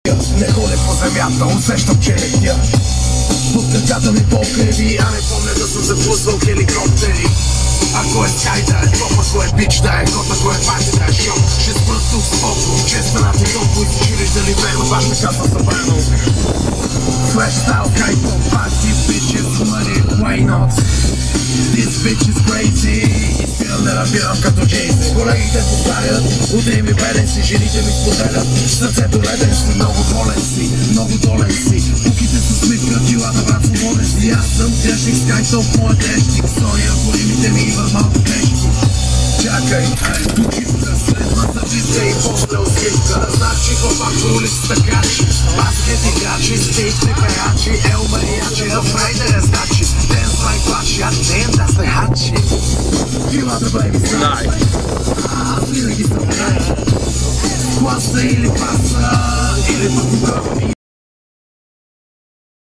Не ходя по земята, усещам, че летя. Под краката ми покриви, а не помня да съм запуснал хеликоптери. Ако е скай да е топ, ако е бич да е гот, ако е пати да е шок, ще спра тук споко, че станате толкова и си чилиш дали верно, ваша каса забрано. Fresh style, K-pop, party, bitches, money, why not? This bitch is crazy. Изпирам да набирам като Джейси. Колегите повтарят, утре ми беден си, жените ми споделят. Сърцето леден си, много болен си, много долен си. Буките са смивка, дилата брат свободен си. Аз съм грешник, Sky-top, моят дещик. Сори, ако римите ми идват малко тежки. Чакай, почивка, след масажиста и после усмивка. Значи хлопак по улицата качи, баскет играчи, стейци перачи, ел мариачи, рефрейдер е значи. Dance like Bashi, I dance, that's the hot shit. Килата бейби са, аз винаги съм край. Класа или паса,